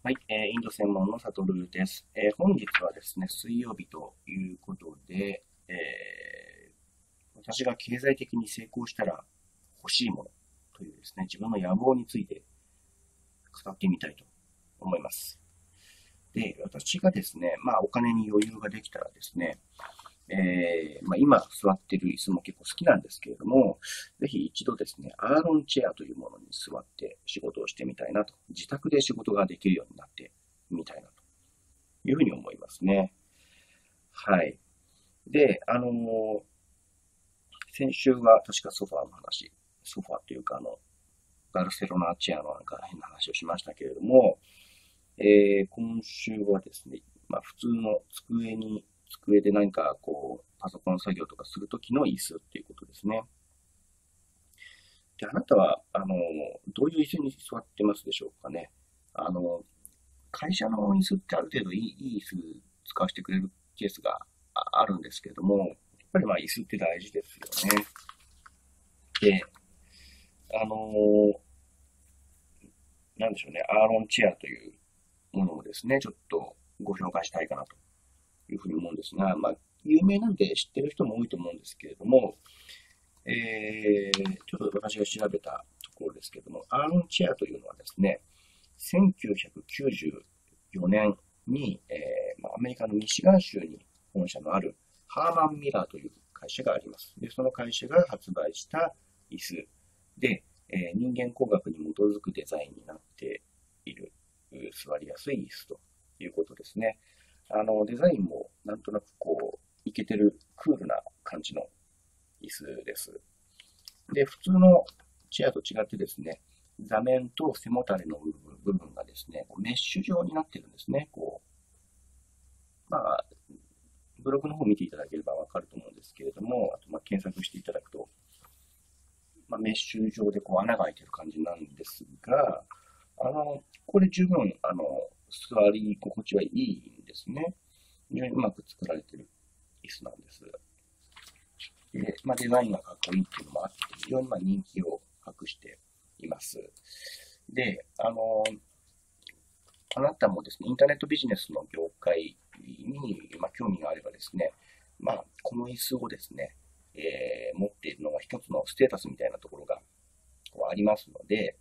はい、インド専門のサトルです。本日はですね、水曜日ということで、私が経済的に成功したら欲しいものというですね、自分の野望について語ってみたいと思います。で、私がですね、お金に余裕ができたらですね、今座ってる椅子も結構好きなんですけれども、ぜひ一度ですね、アーロンチェアというものに座って仕事をしてみたいなと、自宅で仕事ができるようになってみたいなというふうに思いますね。はい。で、先週は確かソファーの話、ソファーというかバルセロナチェアのなんか変な話をしましたけれども、今週はですね、普通の机で何かこう、パソコン作業とかするときの椅子っていうことですね。で、あなたは、どういう椅子に座ってますでしょうかね。あの、会社の椅子ってある程度いい椅子使わせてくれるケースがあるんですけれども、やっぱり椅子って大事ですよね。で、あのなんでしょうね、アーロンチェアというものをですね、ちょっとご紹介したいかなというふうに思うんですが、有名なんで知ってる人も多いと思うんですけれども、ちょっと私が調べたところですけれども、アーロンチェアというのはですね、1994年に、アメリカのミシガン州に本社のあるハーマン・ミラーという会社があります。で、その会社が発売した椅子で、人間工学に基づくデザインになっている、座りやすい椅子ということですね。デザインもなんとなくこう、イケてるクールな感じの椅子です。で、普通のチェアと違ってですね、座面と背もたれの部分がですね、メッシュ状になってるんですね。まあ、ブログの方を見ていただければわかると思うんですけれども、あと検索していただくと、メッシュ状でこう穴が開いてる感じなんですが、これ十分、座り心地はいいんですね。非常にうまく作られてる椅子なんです。で、デザインがかっこいいっていうのもあって、非常に人気を博しています。で、あなたもですね、インターネットビジネスの業界に、興味があればですね、この椅子をですね、持っているのが一つのステータスみたいなところがこうありますので、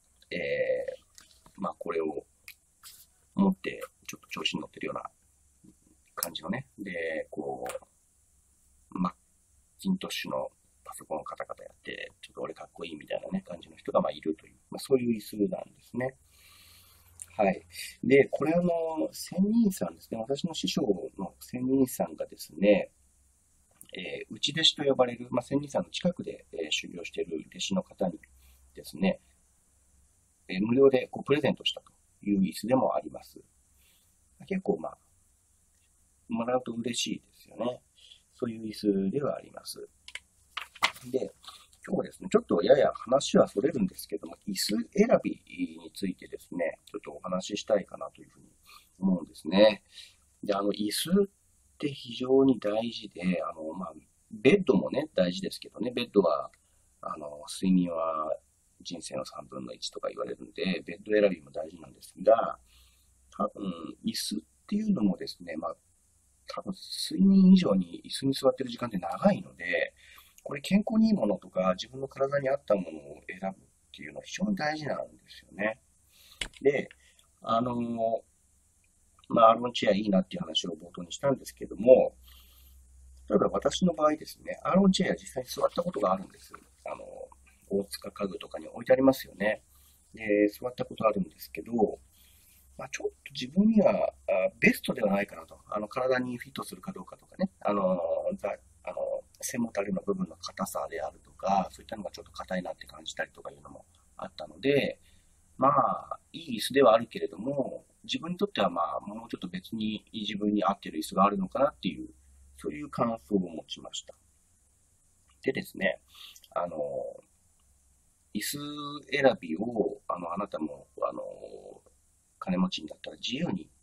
これを持って、ちょっと調子に乗ってるような感じのね、で、マッキントッシュのパソコンをカタカタやって、ちょっと俺かっこいいみたいなね、感じの人がいるという、そういう椅子なんですね。はい。で、これ仙人さんですね。私の師匠の仙人さんがですね、内弟子と呼ばれる、仙人さんの近くで、修行している弟子の方にですね、無料でプレゼントしたという椅子でもあります。結構もらうと嬉しいですよね。そういう椅子ではあります。で、今日はですね、ちょっとやや話はそれるんですけども、椅子選びについてですね、ちょっとお話ししたいかなというふうに思うんですね。で、椅子って非常に大事で、ベッドもね、大事ですけどね、ベッドは、睡眠は人生の3分の1とか言われるんで、ベッド選びも大事なんですが、多分、椅子っていうのもですね、多分、睡眠以上に椅子に座ってる時間って長いので、これ健康にいいものとか、自分の体に合ったものを選ぶっていうのは非常に大事なんですよね。で、あのアーロンチェアいいなっていう話を冒頭にしたんですけども、例えば私の場合ですね、アーロンチェア実際に座ったことがあるんです。大塚家具とかに置いてありますよね。で、座ったことあるんですけど、ちょっと自分にはベストではないかなと。体にフィットするかどうかとかね。背もたれの部分の硬さであるとか、そういったのがちょっと硬いなって感じたりとかいうのもあったので、いい椅子ではあるけれども、自分にとってはもうちょっと別に自分に合ってる椅子があるのかなっていう、そういう感想を持ちました。でですね、あの、椅子選びを、あなたも、金持ちになったら自由に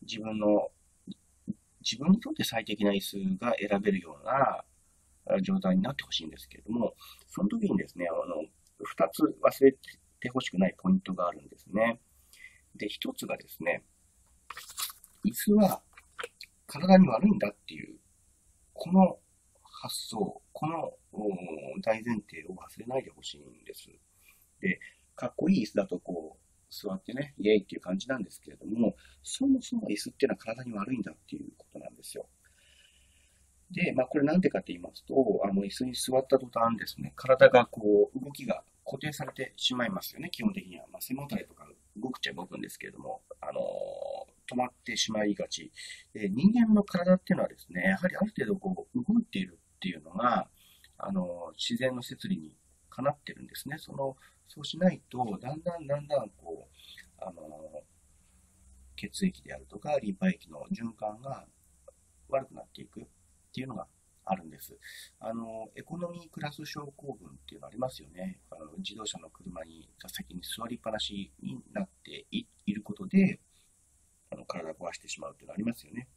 自分にとって最適な椅子が選べるような状態になってほしいんですけれども、その時にですね、二つ忘れてほしくないポイントがあるんですね。 で、一つがですね、椅子は体に悪いんだっていう、この発想、この大前提を忘れないでほしいんです。で、かっこいい椅子だとこう、座ってね、イエイっていう感じなんですけれども、そもそも椅子っていうのは体に悪いんだっていうことなんですよ。で、これなんでかって言いますと、椅子に座った途端ですね、体がこう、動きが固定されてしまいますよね、基本的には。背もたれとか動くっちゃ動くんですけれども、止まってしまいがち。で、人間の体っていうのはですね、やはりある程度こう、動いているっていうのが、自然の摂理にかなってるんですね。そうしないと、だんだんこう、血液であるとか、リンパ液の循環が悪くなっていくっていうのがあるんです。エコノミークラス症候群っていうのありますよね。自動車の車に座席に座りっぱなしになっていることで、体を壊してしまうっていうのありますよね。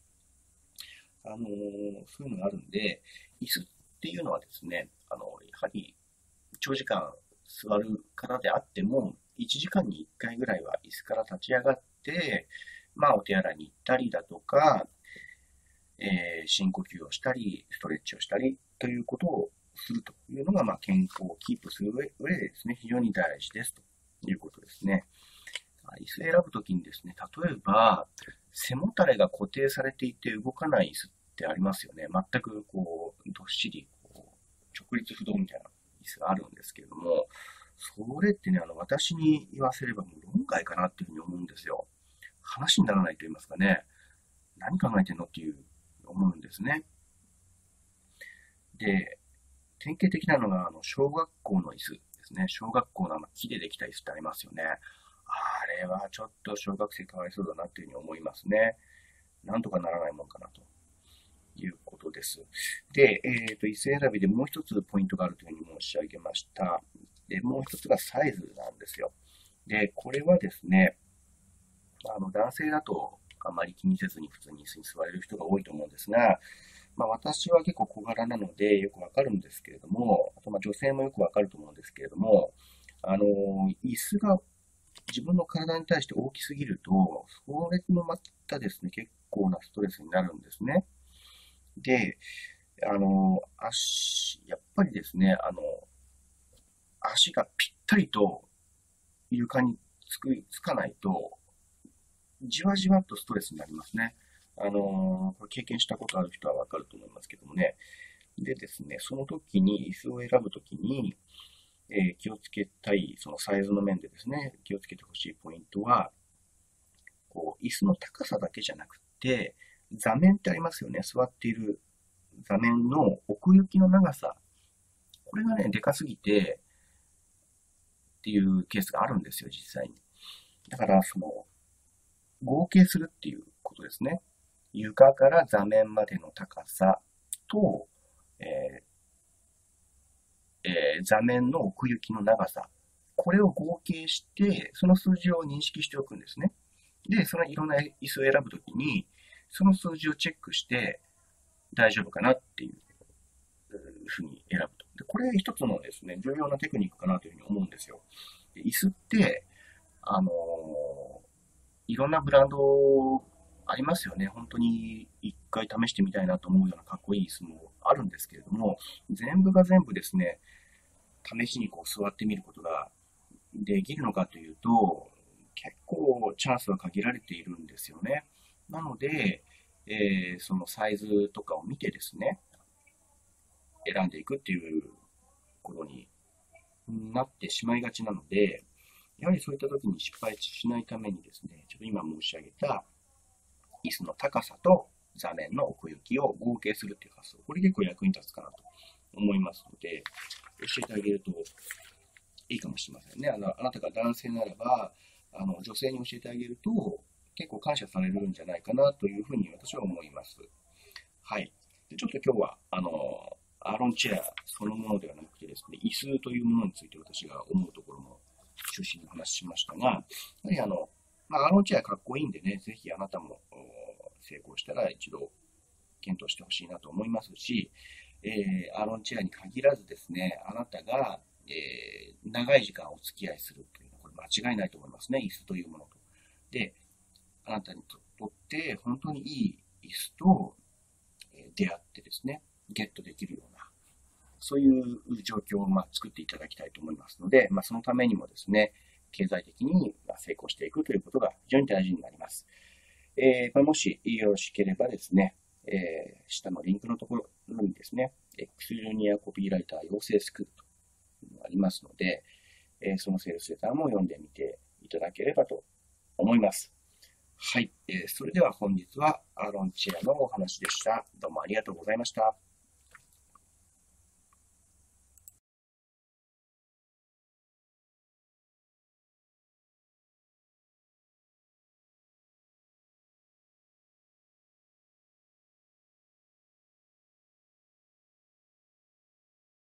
そういうのがあるんで、椅子っていうのはですね、やはり長時間座る方であっても、1時間に1回ぐらいは椅子から立ち上がって、お手洗いに行ったりだとか、深呼吸をしたり、ストレッチをしたりということをするというのが、健康をキープする上でですね、非常に大事ですということですね。椅子選ぶときにですね、例えば、背もたれが固定されていて動かない椅子ってありますよね。全くこう、どっしり、直立不動みたいな椅子があるんですけれども、それってね、私に言わせればもう論外かなっていうふうに思うんですよ。話にならないと言いますかね。何考えてんのっていう思うんですね。で、典型的なのが、小学校の椅子ですね。小学校の木でできた椅子ってありますよね。あれはちょっと小学生かわいそうだなっていうふうに思いますね。なんとかならないもんかなということです。で、椅子選びでもう一つポイントがあるというふうに申し上げました。で、もう一つがサイズなんですよ。で、これはですね、男性だとあまり気にせずに普通に椅子に座れる人が多いと思うんですが、私は結構小柄なのでよくわかるんですけれども、あと女性もよくわかると思うんですけれども、椅子が自分の体に対して大きすぎると、それもまたですね、結構なストレスになるんですね。で、やっぱりですね、足がぴったりと床につかないと、じわじわっとストレスになりますね。これ経験したことある人はわかると思いますけどもね。でですね、その時に、椅子を選ぶ時に、気をつけたい、そのサイズの面でですね、気をつけてほしいポイントは、椅子の高さだけじゃなくて、座面ってありますよね。座っている座面の奥行きの長さ。これがね、でかすぎてっていうケースがあるんですよ、実際に。だから、合計するっていうことですね。床から座面までの高さと、座面の奥行きの長さ。これを合計して、その数字を認識しておくんですね。で、そのいろんな椅子を選ぶときに、その数字をチェックして、大丈夫かなっていうふうに選ぶと。で、これ一つのですね、重要なテクニックかなというふうに思うんですよ。で椅子って、いろんなブランドありますよね。本当に一回試してみたいなと思うようなかっこいい椅子もあるんですけれども、全部が全部ですね、試しに座ってみることができるのかというと、結構チャンスは限られているんですよね。なので、そのサイズとかを見てですね、選んでいくっていうことになってしまいがちなので、やはりそういった時に失敗しないためにですね、ちょっと今申し上げた椅子の高さと座面の奥行きを合計するっていう発想、これ結構役に立つかなと思いますので、教えてあげるといいかもしれませんね。あなたが男性ならば、女性に教えてあげると、結構感謝されるんじゃないかなというふうに私は思います。はい。でちょっと今日は、アーロンチェアそのものではなくてですね、椅子というものについて私が思うところも中心にお話ししましたが、やはりアーロンチェアかっこいいんでね、ぜひあなたも成功したら一度検討してほしいなと思いますし、アーロンチェアに限らずですね、あなたが、長い時間お付き合いするというのは、これ間違いないと思いますね、椅子というものと。 で、あなたにとって本当にいい椅子と出会ってですね、ゲットできるような、そういう状況を作っていただきたいと思いますので、そのためにもですね、経済的に成功していくということが非常に大事になります。これもしよろしければですね、下のリンクのところにですね、X ジュニアコピーライター養成スクールというのがありますので、そのセールスレターも読んでみていただければと思います。はい。それでは本日はアーロンチェアのお話でした。どうもありがとうございました。